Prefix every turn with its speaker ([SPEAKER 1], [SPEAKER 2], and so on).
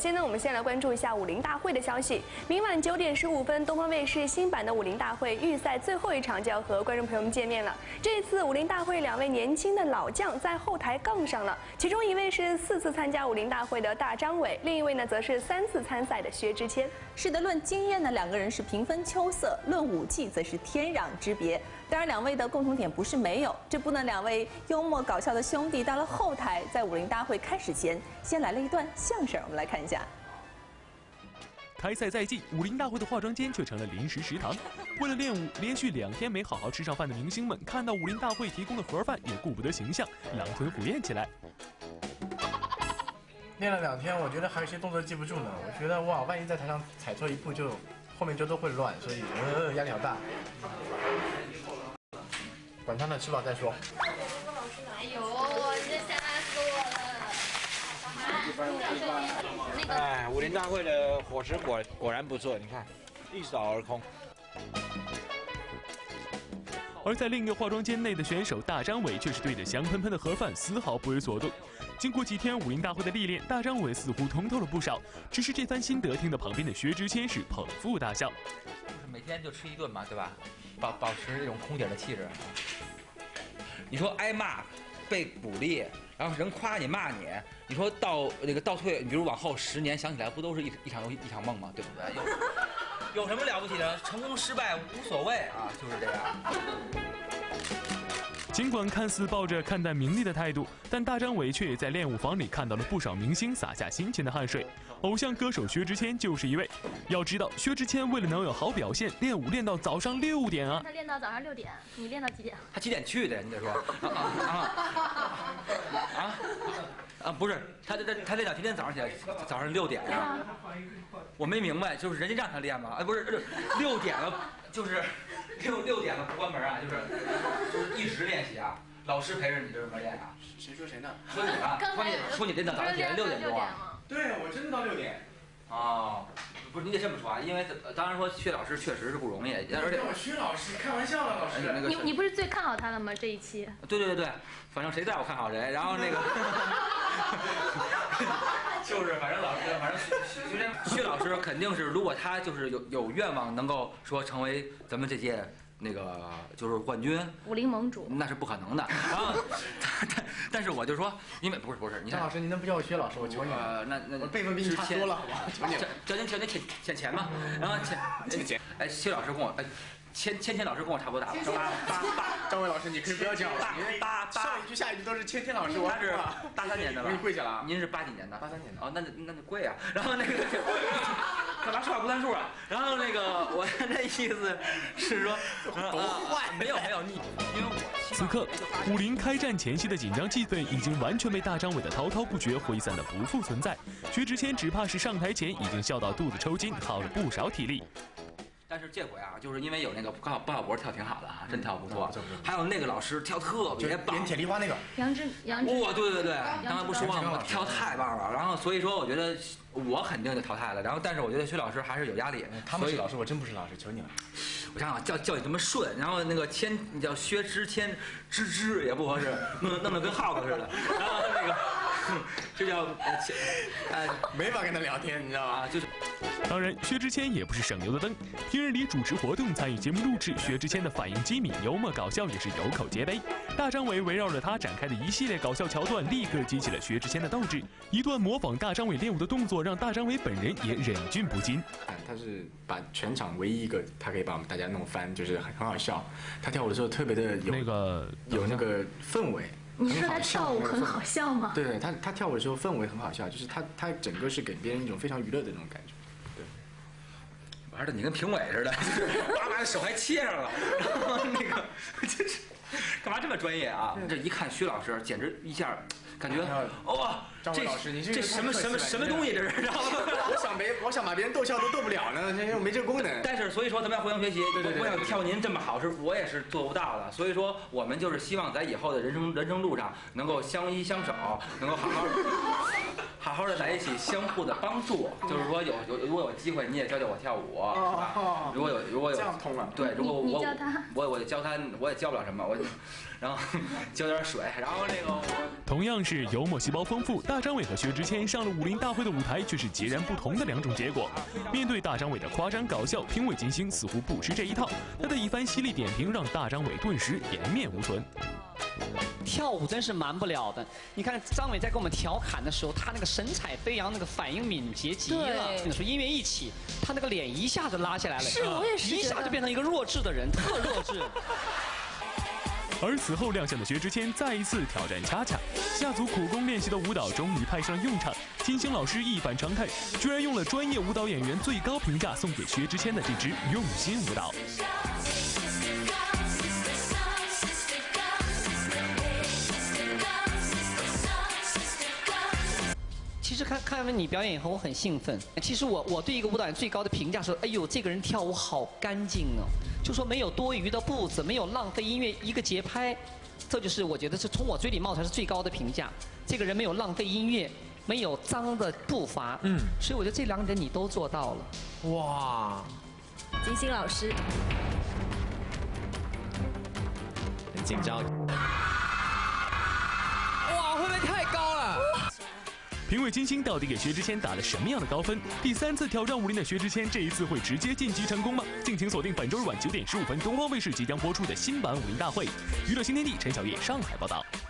[SPEAKER 1] 先呢，我们先来关注一下武林大会的消息。明晚9点15分，东方卫视新版的武林大会预赛最后一场就要和观众朋友们见面了。这一次武林大会2位年轻的老将在后台杠上了，其中一位是4次参加武林大会的大张伟，另一位呢则是3次参赛的薛之谦。
[SPEAKER 2] 是的，论经验呢，2个人是平分秋色；论武技则是天壤之别。当然，2位的共同点不是没有，这不呢，2位幽默搞笑的兄弟到了后台，在武林大会开始前，先来了一段相声，我们来看一下。
[SPEAKER 3] 开赛在即，武林大会的化妆间却成了临时食堂。为了练武，连续2天没好好吃上饭的明星们，看到武林大会提供的盒饭，也顾不得形象，狼吞虎咽起来。
[SPEAKER 4] 练了2天，我觉得还有一些动作记不住呢。我觉得哇，万一在台上踩错一步，就后面就都会乱，所以压力好大。管他呢，吃饱再说。
[SPEAKER 5] 哎呦，这吓死我了！
[SPEAKER 6] 哎，武林大会的伙食果然不错，你看，一扫而空。
[SPEAKER 3] 而在另一个化妆间内的选手大张伟却是对着香喷喷的盒饭丝毫不为所动。经过几天武林大会的历练，大张伟似乎通透了不少。只是这番心得听得旁边的薛之谦是捧腹大笑。
[SPEAKER 7] 就是每天就吃一顿嘛，对吧？保持这种空姐的气质。你说挨骂、被鼓励，然后人夸你骂你，你说倒退，你比如往后10年想起来，不都是一场又一场梦吗？对不对？有什么了不起的？成功失败无所谓啊，就是这样。
[SPEAKER 3] 尽管看似抱着看淡名利的态度，但大张伟却也在练武房里看到了不少明星洒下辛勤的汗水。偶像歌手薛之谦就是一位。要知道，薛之谦为了能有好表现，练武练到早上6点啊！
[SPEAKER 5] 他练到早上6点，你练到几点？
[SPEAKER 7] 他几点去的？你得说不是，他练到今天早上起来，早上6点啊！我没明白，就是人家让他练吗？不是，6点了，就是6点了不关门啊，就是一直练习啊。老师陪着你这么练啊？
[SPEAKER 4] 谁说谁呢？
[SPEAKER 7] 说你啊，说你练到早上起来6点钟啊？
[SPEAKER 4] 对，我真的到6点。
[SPEAKER 7] 哦，不是，你得这么说啊，因为当然说薛老师确实是不容易，而且
[SPEAKER 4] 我薛老师开玩笑了，老师。
[SPEAKER 5] 你不是最看好他了吗？这一期？
[SPEAKER 7] 对，反正谁在我看好谁，然后那个就是反正薛老师肯定是，如果他就是有愿望能够说成为咱们这届那个就是冠军
[SPEAKER 5] 武林盟主，
[SPEAKER 7] 那是不可能的。然后但是我就说，因为不是，你看
[SPEAKER 4] 张老师，您能不叫我薛老师？我求你了。
[SPEAKER 7] 那
[SPEAKER 4] 我辈分比你差多了，好吧？求你了。
[SPEAKER 7] 叫您欠钱嘛。然后欠，哎，薛老师跟我谦老师跟我差不多大。
[SPEAKER 4] 张伟老师，你可以不要讲了。上一句下一句都是谦老师，我
[SPEAKER 7] 是83年的吧？
[SPEAKER 4] 我给你跪下了。
[SPEAKER 7] 您是80几年的
[SPEAKER 4] ？83年的。
[SPEAKER 7] 哦，那就跪啊。然后那个干嘛说话不算数啊？然后那个我的意思是说，没有你，因为我
[SPEAKER 3] 此刻武林开战前夕的紧张气氛已经完全被大张伟的滔滔不绝挥散得不复存在。薛之谦只怕是上台前已经笑到肚子抽筋，耗了不少体力。
[SPEAKER 7] 但是这回啊，就是因为有那个包小柏跳挺好的啊，真跳不错。还有那个老师跳特别棒，
[SPEAKER 4] 点铁梨花那个
[SPEAKER 5] 杨志。
[SPEAKER 7] 哇，对，刚才不说了吗？跳太棒了。然后所以说，我觉得我肯定就淘汰了。然后但是我觉得薛老师还是有压力。
[SPEAKER 4] 他们是老师，我真不是老师，求你了。
[SPEAKER 7] 我想想叫你这么顺，然后那个你叫薛之谦，芝也不合适，弄得跟耗子似的。然后那个这叫
[SPEAKER 4] 没法跟他聊天，你知道吧？
[SPEAKER 7] 就是。
[SPEAKER 3] 当然，薛之谦也不是省油的灯。平日里主持活动、参与节目录制，薛之谦的反应机敏、幽默搞笑也是有口皆碑。大张伟围绕着他展开的一系列搞笑桥段，立刻激起了薛之谦的斗志。一段模仿大张伟练武的动作，让大张伟本人也忍俊不禁。
[SPEAKER 4] 他是把全场唯一一个他可以把我们大家弄翻，就是很好笑。他跳舞的时候特别的有那个氛围。
[SPEAKER 5] 你说他跳舞很好笑吗？
[SPEAKER 4] 对，他跳舞的时候氛围很好笑，就是他整个是给别人一种非常娱乐的那种感觉。对，
[SPEAKER 7] 玩的你跟评委似的，就是把手还切上了，然后那个就是干嘛这么专业啊？这一看薛老师，简直一下感觉哇，
[SPEAKER 4] 张伟老师，你
[SPEAKER 7] 这什么东西这是？然后
[SPEAKER 4] 我想把别人逗笑都逗不了呢，又没这个功能。
[SPEAKER 7] 但是所以说咱们要互相学习。
[SPEAKER 4] 对，
[SPEAKER 7] 我想跳您这么好，我也是做不到的。所以说我们就是希望在以后的人生路上能够相依相守，能够好好的在一起，相互的帮助。就是说如果有机会，你也教教我跳舞，是吧？如果有
[SPEAKER 4] 这样通了。
[SPEAKER 7] 对，如果
[SPEAKER 5] 你教他，
[SPEAKER 7] 我教他，我也教不了什么，然后浇点水，然后那个。
[SPEAKER 3] 同样是幽默细胞丰富，大张伟和薛之谦上了武林大会的舞台，却是截然不同的两种结果。面对大张伟的夸张搞笑，评委金星似乎不吃这一套，他的一番犀利点评让大张伟顿时颜面无存。
[SPEAKER 8] 跳舞真是瞒不了的，你看张伟在跟我们调侃的时候，他那个神采飞扬，那个反应敏捷极了。那时候音乐一起，他那个脸一下子拉下来了，
[SPEAKER 5] 是我也是，
[SPEAKER 8] 一下就变成一个弱智的人，特弱智。
[SPEAKER 3] 而此后亮相的薛之谦再一次挑战恰恰，下足苦功练习的舞蹈终于派上用场。金星老师一反常态，居然用了专业舞蹈演员最高评价送给薛之谦的这支用心舞蹈。
[SPEAKER 8] 其实看完你表演以后，我很兴奋。其实我对一个舞蹈员最高的评价是，哎呦，这个人跳舞好干净哦，就说没有多余的步子，没有浪费音乐一个节拍，这就是我觉得是从我嘴里冒出来是最高的评价。这个人没有浪费音乐，没有脏的步伐，所以我觉得这两点你都做到了。
[SPEAKER 9] 哇，
[SPEAKER 2] 金星老师，
[SPEAKER 9] 很紧张。哇，会不会太高了？
[SPEAKER 3] 评委金星到底给薛之谦打了什么样的高分？第3次挑战武林的薛之谦，这一次会直接晋级成功吗？敬请锁定本周日晚9点15分，东方卫视即将播出的新版武林大会。娱乐新天地，陈晓烨上海报道。